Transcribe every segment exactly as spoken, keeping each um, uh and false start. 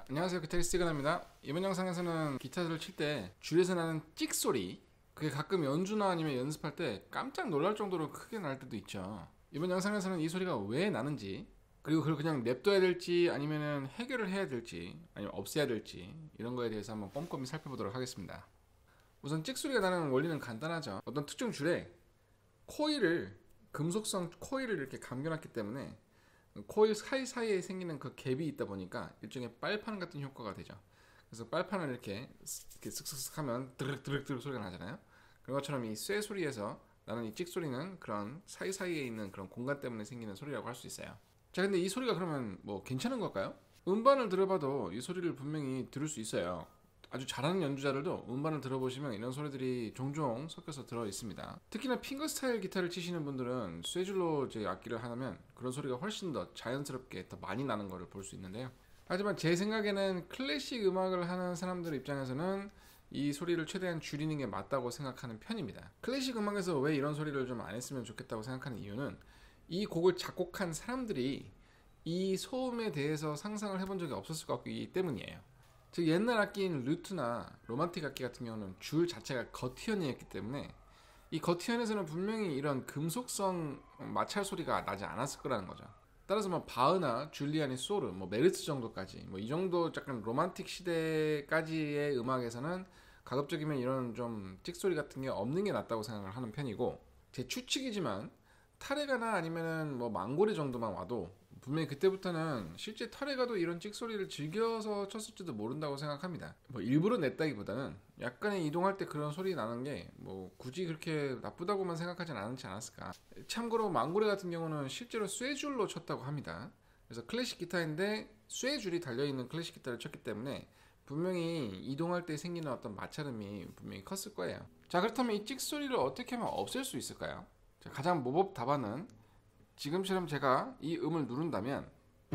안녕하세요, 기타리스트 시그널입니다. 이번 영상에서는 기타를 칠 때 줄에서 나는 찍 소리, 그게 가끔 연주나 아니면 연습할 때 깜짝 놀랄 정도로 크게 날 때도 있죠. 이번 영상에서는 이 소리가 왜 나는지, 그리고 그걸 그냥 냅둬야 될지 아니면 해결을 해야 될지 아니면 없애야 될지, 이런 거에 대해서 한번 꼼꼼히 살펴보도록 하겠습니다. 우선 찍 소리가 나는 원리는 간단하죠. 어떤 특정 줄에 코일을, 금속성 코일을 이렇게 감겨놨기 때문에 코일 사이사이에 생기는 그 갭이 있다 보니까 일종의 빨판 같은 효과가 되죠. 그래서 빨판을 이렇게, 이렇게 쓱쓱쓱 하면 드륵드륵드륵 소리가 나잖아요. 그런 것처럼 이 쇠 소리에서 나는 이 찍 소리는 그런 사이사이에 있는 그런 공간 때문에 생기는 소리라고 할 수 있어요. 자, 근데 이 소리가 그러면 뭐 괜찮은 걸까요? 음반을 들어봐도 이 소리를 분명히 들을 수 있어요. 아주 잘하는 연주자들도 음반을 들어보시면 이런 소리들이 종종 섞여서 들어 있습니다. 특히나 핑거스타일 기타를 치시는 분들은 쇠줄로 제 악기를 하면 그런 소리가 훨씬 더 자연스럽게 더 많이 나는 것을 볼 수 있는데요. 하지만 제 생각에는 클래식 음악을 하는 사람들 입장에서는 이 소리를 최대한 줄이는 게 맞다고 생각하는 편입니다. 클래식 음악에서 왜 이런 소리를 좀 안 했으면 좋겠다고 생각하는 이유는, 이 곡을 작곡한 사람들이 이 소음에 대해서 상상을 해본 적이 없었을 것 같기 때문이에요. 즉, 옛날 악기인 루트나 로만틱 악기 같은 경우는 줄 자체가 거티언이었기 때문에 이 거티언에서는 분명히 이런 금속성 마찰 소리가 나지 않았을 거라는 거죠. 따라서 뭐 바흐나 줄리아니 소르, 뭐 메르츠 정도까지, 뭐 이 정도 약간 로만틱 시대까지의 음악에서는 가급적이면 이런 좀 찍소리 같은 게 없는 게 낫다고 생각을 하는 편이고, 제 추측이지만 타레가나 아니면은 뭐 망고레 정도만 와도 분명히 그때부터는 실제 타레가도 이런 찍소리를 즐겨서 쳤을지도 모른다고 생각합니다. 뭐 일부러 냈다기보다는 약간의 이동할 때 그런 소리 나는 게 뭐 굳이 그렇게 나쁘다고만 생각하진 않지 않았을까. 참고로 망고레 같은 경우는 실제로 쇠줄로 쳤다고 합니다. 그래서 클래식 기타인데 쇠줄이 달려있는 클래식 기타를 쳤기 때문에 분명히 이동할 때 생기는 어떤 마찰음이 분명히 컸을 거예요. 자, 그렇다면 이 찍소리를 어떻게 하면 없앨 수 있을까요? 자, 가장 모범 답안은 지금처럼 제가 이 음을 누른다면,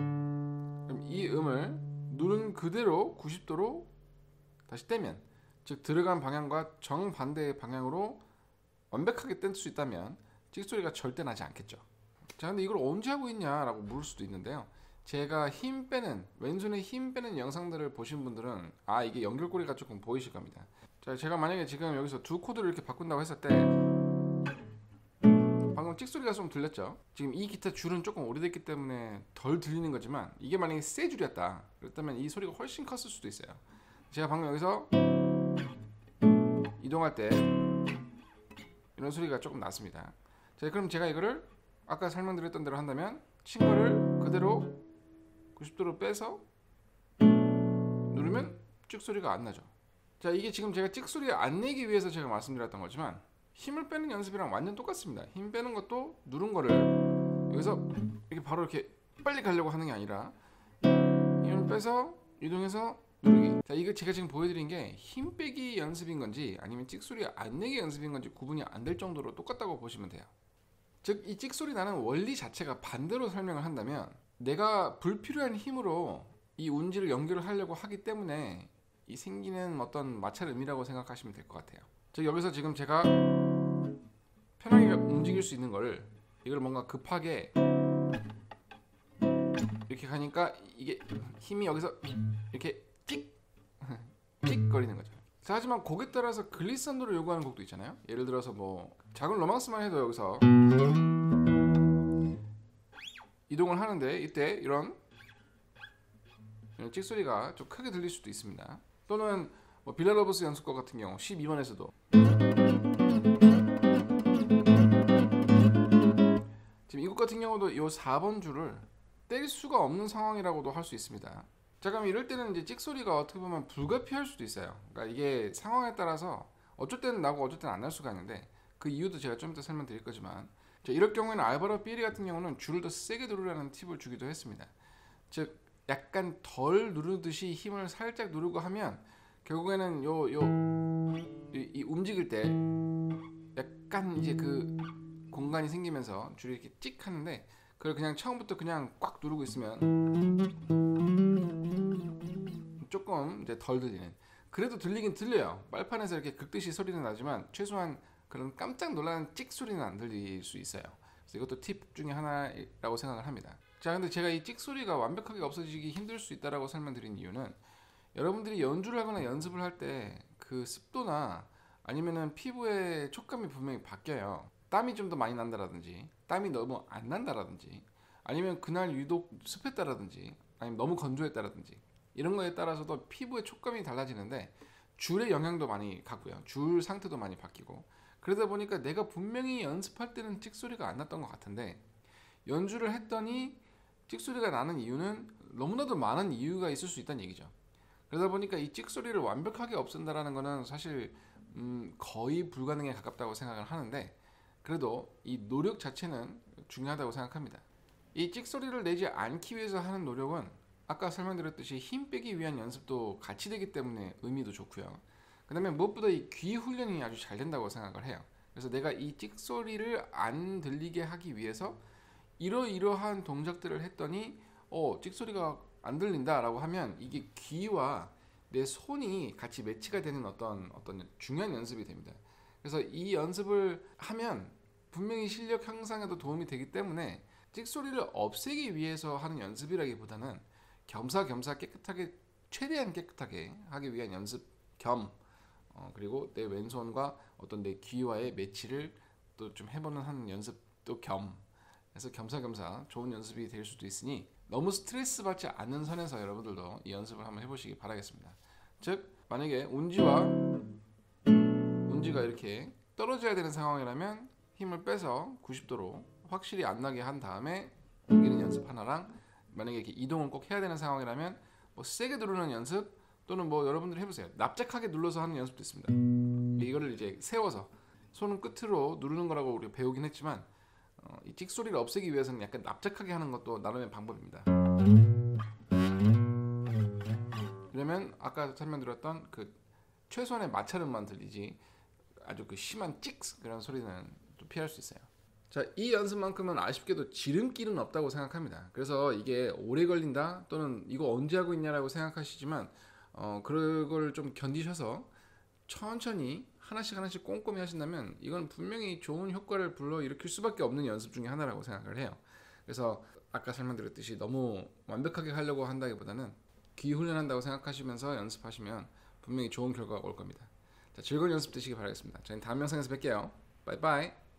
그럼 이 음을 누른 그대로 구십 도로 다시 떼면, 즉 들어간 방향과 정반대의 방향으로 완벽하게 뗄 수 있다면 찍소리가 절대 나지 않겠죠. 자, 근데 이걸 언제 하고 있냐라고 물을 수도 있는데요. 제가 힘 빼는, 왼손에 힘 빼는 영상들을 보신 분들은 아, 이게 연결고리가 조금 보이실 겁니다. 자, 제가 만약에 지금 여기서 두 코드를 이렇게 바꾼다고 했을 때 방금 찍소리가 좀 들렸죠? 지금 이 기타 줄은 조금 오래됐기 때문에 덜 들리는 거지만, 이게 만약에 새 줄이었다 그렇다면 이 소리가 훨씬 컸을 수도 있어요. 제가 방금 여기서 이동할 때 이런 소리가 조금 났습니다. 자, 그럼 제가 이거를 아까 설명드렸던 대로 한다면 친 거를 그대로 구십 도로 빼서 누르면 찍소리가 안 나죠. 자, 이게 지금 제가 찍소리 안 내기 위해서 제가 말씀드렸던 거지만 힘을 빼는 연습이랑 완전 똑같습니다. 힘 빼는 것도 누른 거를 여기서 이렇게 바로 이렇게 빨리 가려고 하는 게 아니라 힘을 빼서 이동해서 누르기. 자, 이거 제가 지금 보여드린 게 힘 빼기 연습인 건지 아니면 찍소리 안 내기 연습인 건지 구분이 안 될 정도로 똑같다고 보시면 돼요. 즉, 이 찍소리 나는 원리 자체가 반대로 설명을 한다면, 내가 불필요한 힘으로 이 운지를 연결을 하려고 하기 때문에 이 생기는 어떤 마찰음이라고 생각하시면 될 것 같아요. 즉, 여기서 지금 제가 편하게 움직일 수 있는 거를, 이걸 뭔가 급하게 이렇게 가니까 이게 힘이 여기서 이렇게 찍! 찍 거리는 거죠. 자, 하지만 곡에 따라서 글리산도를 요구하는 곡도 있잖아요. 예를 들어서 뭐 작은 로망스만 해도 여기서 이동을 하는데 이때 이런 찍소리가 좀 크게 들릴 수도 있습니다. 또는 뭐 빌라로브스 연습곡 같은 경우 십이 번에서도 지금 이 곡 같은 경우도 이 사 번 줄을 뗄 수가 없는 상황이라고도 할 수 있습니다. 자, 그럼 이럴 때는 이제 찍소리가 어떻게 보면 불가피할 수도 있어요. 그러니까 이게 상황에 따라서 어쩔 때는 나고 어쩔 때는 안 날 수가 있는데, 그 이유도 제가 좀 이따 설명드릴 거지만, 자, 이럴 경우에는 알바로 삐리 같은 경우는 줄을 더 세게 누르라는 팁을 주기도 했습니다. 즉, 약간 덜 누르듯이 힘을 살짝 누르고 하면 결국에는 요, 요, 이, 이 움직일 때 약간 이제 그 공간이 생기면서 줄이 이렇게 찍 하는데, 그걸 그냥 처음부터 그냥 꽉 누르고 있으면 조금 이제 덜 들리는, 그래도 들리긴 들려요. 빨판에서 이렇게 긁듯이 소리는 나지만 최소한 그런 깜짝 놀라는 찍 소리는 안 들릴 수 있어요. 그래서 이것도 팁 중에 하나라고 생각을 합니다. 자, 근데 제가 이 찍소리가 완벽하게 없어지기 힘들 수 있다라고 설명드린 이유는 여러분들이 연주를 하거나 연습을 할 때 그 습도나 아니면은 피부의 촉감이 분명히 바뀌어요. 땀이 좀 더 많이 난다라든지 땀이 너무 안 난다라든지 아니면 그날 유독 습했다라든지 아니면 너무 건조했다라든지 이런 거에 따라서도 피부의 촉감이 달라지는데 줄의 영향도 많이 갖고요. 줄 상태도 많이 바뀌고 그러다 보니까 내가 분명히 연습할 때는 찍소리가 안 났던 것 같은데 연주를 했더니 찍소리가 나는 이유는 너무나도 많은 이유가 있을 수 있다는 얘기죠. 그러다 보니까 이 찍소리를 완벽하게 없앤다라는 거는 사실 음 거의 불가능에 가깝다고 생각을 하는데 그래도 이 노력 자체는 중요하다고 생각합니다. 이 찍소리를 내지 않기 위해서 하는 노력은 아까 설명드렸듯이 힘 빼기 위한 연습도 같이 되기 때문에 의미도 좋고요. 그 다음에 무엇보다 이 귀 훈련이 아주 잘 된다고 생각을 해요. 그래서 내가 이 찍소리를 안 들리게 하기 위해서 이러이러한 동작들을 했더니 어 찍소리가 안 들린다 라고 하면 이게 귀와 내 손이 같이 매치가 되는 어떤 어떤 중요한 연습이 됩니다. 그래서 이 연습을 하면 분명히 실력 향상에도 도움이 되기 때문에 찍소리를 없애기 위해서 하는 연습이라기보다는 겸사겸사 깨끗하게 최대한 깨끗하게 하기 위한 연습 겸 어, 그리고 내 왼손과 어떤 내 귀와의 매치를 또 좀 해보는 하는 연습도 겸 해서 겸사겸사 좋은 연습이 될 수도 있으니 너무 스트레스 받지 않는 선에서 여러분들도 이 연습을 한번 해보시기 바라겠습니다. 즉 만약에 운지와 운지가 이렇게 떨어져야 되는 상황이라면 힘을 빼서 구십 도로 확실히 안 나게 한 다음에 옮기는 연습 하나랑 만약에 이렇게 이동을 꼭 해야 되는 상황이라면 뭐 세게 누르는 연습 또는 뭐 여러분들 해보세요. 납작하게 눌러서 하는 연습도 있습니다. 이거를 이제 세워서 손은 끝으로 누르는 거라고 우리가 배우긴 했지만 어, 이 찍소리를 없애기 위해서는 약간 납작하게 하는 것도 나름의 방법입니다. 그러면 아까 설명드렸던 그 최소한의 마찰음만 들리지 아주 그 심한 찍 그런 소리는 좀 피할 수 있어요. 자, 이 연습만큼은 아쉽게도 지름길은 없다고 생각합니다. 그래서 이게 오래 걸린다 또는 이거 언제 하고 있냐라고 생각하시지만 어, 그걸 좀 견디셔서 천천히 하나씩 하나씩 꼼꼼히 하신다면 이건 분명히 좋은 효과를 불러일으킬 수밖에 없는 연습 중에 하나라고 생각을 해요. 그래서 아까 설명드렸듯이 너무 완벽하게 하려고 한다기보다는 귀 훈련한다고 생각하시면서 연습하시면 분명히 좋은 결과가 올 겁니다. 자, 즐거운 연습 되시기 바라겠습니다. 저희는 다음 영상에서 뵐게요. 바이바이.